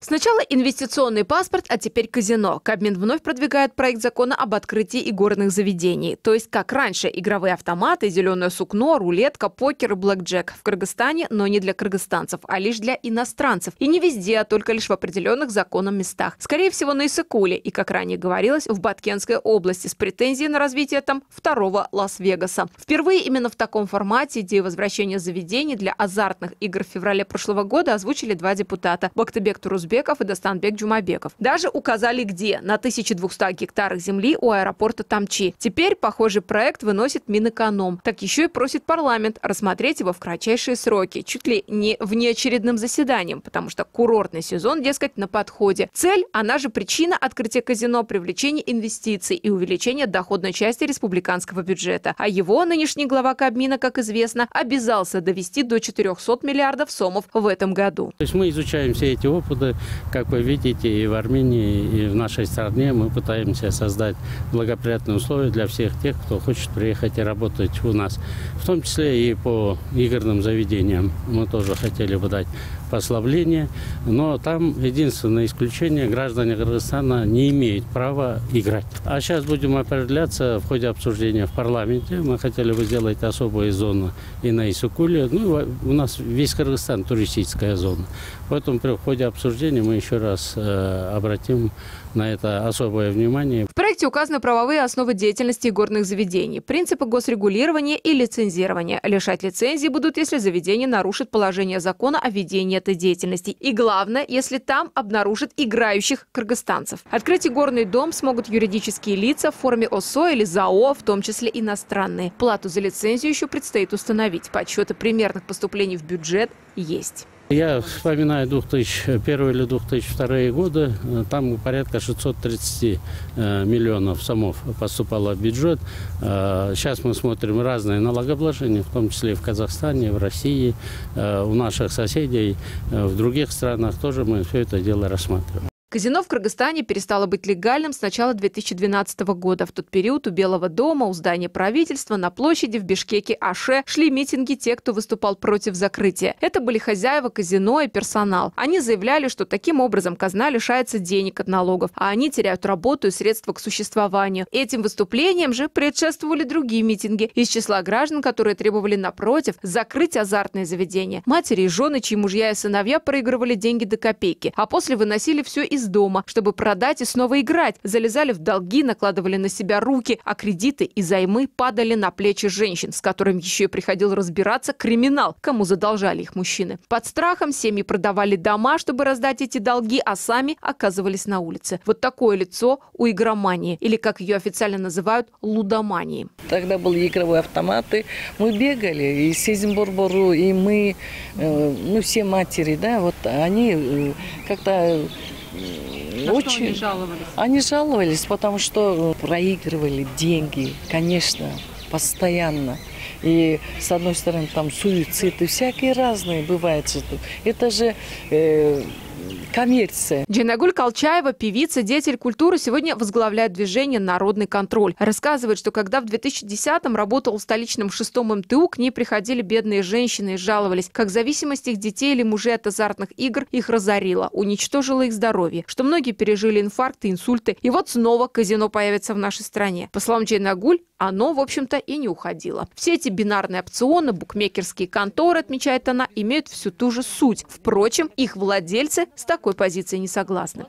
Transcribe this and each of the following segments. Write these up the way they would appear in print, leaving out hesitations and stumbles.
Сначала инвестиционный паспорт, а теперь казино. Кабмин вновь продвигает проект закона об открытии игорных заведений. То есть, как раньше, игровые автоматы, зеленое сукно, рулетка, покер и блэкджек. В Кыргызстане, но не для кыргызстанцев, а лишь для иностранцев. И не везде, а только лишь в определенных законом местах. Скорее всего, на Иссыкуле и, как ранее говорилось, в Баткенской области с претензией на развитие там второго Лас-Вегаса. Впервые именно в таком формате идею возвращения заведений для азартных игр в феврале прошлого года озвучили два депутата – Бактыбек Турузбеков и Дастанбек Джумабеков. Даже указали где – на 1200 гектарах земли у аэропорта Тамчи. Теперь похожий проект выносит Минэконом. Так еще и просит парламент рассмотреть его в кратчайшие сроки, чуть ли не внеочередным заседанием, потому что курортный сезон, дескать, на подходе. Цель, она же причина открытия казино – привлечение инвестиций и увеличение доходной части республиканского бюджета. А его нынешний глава Кабмина, как известно, обязался довести до 400 миллиардов сомов в этом году. То есть мы изучаем все эти опыты. Как вы видите, и в Армении, и в нашей стране мы пытаемся создать благоприятные условия для всех тех, кто хочет приехать и работать у нас. В том числе и по игорным заведениям. Мы тоже хотели бы дать послабление, но там единственное исключение – граждане Кыргызстана не имеют права играть. А сейчас будем определяться в ходе обсуждения в парламенте. Мы хотели бы сделать особую зону и на Иссыкуле. Ну, у нас весь Кыргызстан туристическая зона. Поэтому при ходе обсуждения мы еще раз обратим на это особое внимание. В проекте указаны правовые основы деятельности игорных заведений, принципы госрегулирования и лицензирования. Лишать лицензии будут, если заведение нарушит положение закона о ведении этой деятельности. И главное, если там обнаружат играющих кыргызстанцев. Открыть игорный дом смогут юридические лица в форме ОСО или ЗАО, в том числе иностранные. Плату за лицензию еще предстоит установить. Подсчеты примерных поступлений в бюджет есть. Я вспоминаю 2001 или 2002 годы, там порядка 630 миллионов сомов поступало в бюджет. Сейчас мы смотрим разные налогообложения, в том числе и в Казахстане, в России, у наших соседей, в других странах тоже мы все это дело рассматриваем. Казино в Кыргызстане перестало быть легальным с начала 2012 года. В тот период у Белого дома, у здания правительства, на площади в Бишкеке-Аше шли митинги те, кто выступал против закрытия. Это были хозяева казино и персонал. Они заявляли, что таким образом казна лишается денег от налогов, а они теряют работу и средства к существованию. Этим выступлениям же предшествовали другие митинги из числа граждан, которые требовали, напротив, закрыть азартные заведения. Матери и жены, чьи мужья и сыновья проигрывали деньги до копейки, а после выносили все из дома, чтобы продать и снова играть. Залезали в долги, накладывали на себя руки, а кредиты и займы падали на плечи женщин, с которыми еще и приходил разбираться криминал, кому задолжали их мужчины. Под страхом семьи продавали дома, чтобы раздать эти долги, а сами оказывались на улице. Вот такое лицо у игромании, или, как ее официально называют, лудомании. Тогда были игровые автоматы, мы бегали, и Сезимборбору, и мы, все матери, да, вот они как-то очень... Они жаловались? Они жаловались, потому что проигрывали деньги, конечно, постоянно. И, с одной стороны, там суицид и всякие разные бывают. Это же коммерция. Джейнагуль Калчаева, певица, деятель культуры, сегодня возглавляет движение «Народный контроль». Рассказывает, что когда в 2010-м работал в столичном 6-м МТУ, к ней приходили бедные женщины и жаловались, как зависимость их детей или мужей от азартных игр их разорила, уничтожила их здоровье, что многие пережили инфаркты, инсульты. И вот снова казино появится в нашей стране. По словам Джейнагуль, оно, в общем-то, и не уходило. Все эти бинарные опционы, букмекерские конторы, отмечает она, имеют всю ту же суть. Впрочем, их владельцы с такой позицией не согласны.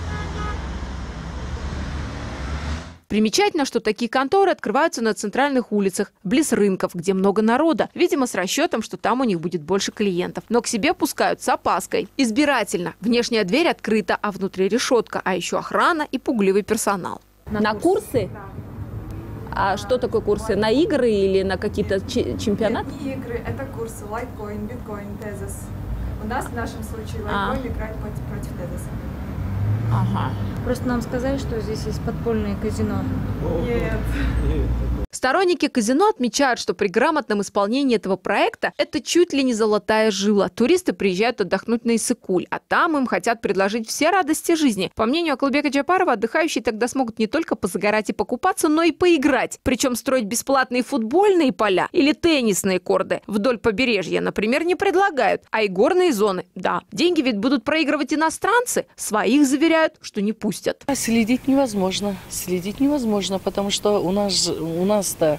Примечательно, что такие конторы открываются на центральных улицах, близ рынков, где много народа. Видимо, с расчетом, что там у них будет больше клиентов. Но к себе пускают с опаской. Избирательно. Внешняя дверь открыта, а внутри решетка. А еще охрана и пугливый персонал. На курсы? А что такое курсы? На игры или на какие-то чемпионаты? Нет, не игры, это курсы лайткоин, биткоин, тезис. У нас в нашем случае лайткоин играет против тезиса. Ага. Просто нам сказали, что здесь есть подпольное казино. Нет. Сторонники казино отмечают, что при грамотном исполнении этого проекта это чуть ли не золотая жила. Туристы приезжают отдохнуть на Иссык-Куль, а там им хотят предложить все радости жизни. По мнению Акылбека Джапарова, отдыхающие тогда смогут не только позагорать и покупаться, но и поиграть. Причем строить бесплатные футбольные поля или теннисные корты вдоль побережья, например, не предлагают. А и горные зоны, да. Деньги ведь будут проигрывать иностранцы. Своих заверяют, что не пустят. Следить невозможно, потому что у нас-то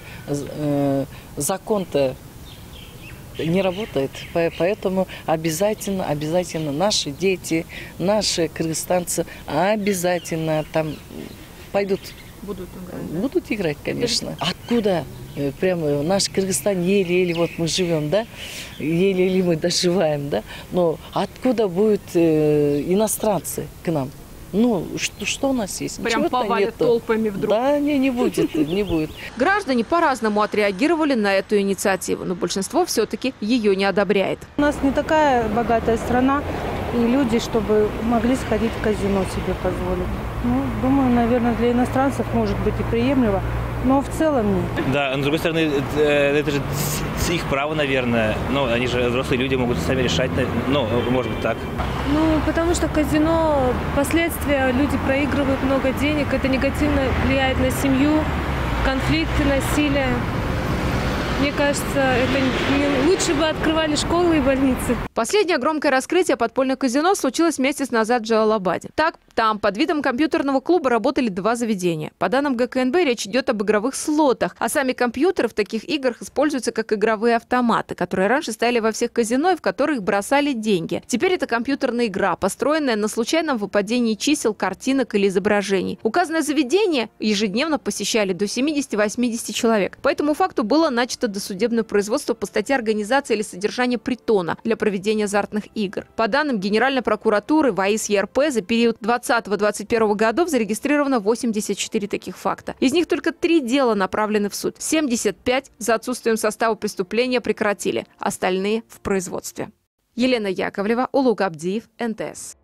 закон-то не работает, поэтому обязательно наши дети, наши кыргызстанцы обязательно там пойдут. Будут играть, конечно. Откуда? Прямо наш Кыргызстан еле-еле вот мы живем, да? Еле-еле мы доживаем, да? Но откуда будут иностранцы к нам? Ну, что у нас есть? Прям повалят толпами вдруг. Да, не будет, не будет. Граждане по-разному отреагировали на эту инициативу, но большинство все-таки ее не одобряет. У нас не такая богатая страна, и люди, чтобы могли сходить в казино, себе позволить. Ну, думаю, наверное, для иностранцев может быть и приемлемо, но в целом нет. Да, но с другой стороны, это же их право, наверное. Ну, они же взрослые люди, могут сами решать. Ну, может быть, так. Ну, потому что казино, последствия, люди проигрывают много денег, это негативно влияет на семью, конфликты, насилие. Мне кажется, лучше бы открывали школы и больницы. Последнее громкое раскрытие подпольных казино случилось месяц назад в Джалалабаде. Так, там под видом компьютерного клуба работали 2 заведения. По данным ГКНБ, речь идет об игровых слотах, а сами компьютеры в таких играх используются как игровые автоматы, которые раньше стояли во всех казино и в которых бросали деньги. Теперь это компьютерная игра, построенная на случайном выпадении чисел, картинок или изображений. Указанное заведение ежедневно посещали до 70-80 человек. По этому факту было начато досудебное производство по статье «Организация или содержание притона для проведения азартных игр». По данным Генеральной прокуратуры ВАИС ЕРП, за период 2020-2021 годов зарегистрировано 84 таких факта. Из них только 3 дела направлены в суд. 75 за отсутствием состава преступления прекратили, остальные в производстве. Елена Яковлева, Улуг Абдиев, НТС.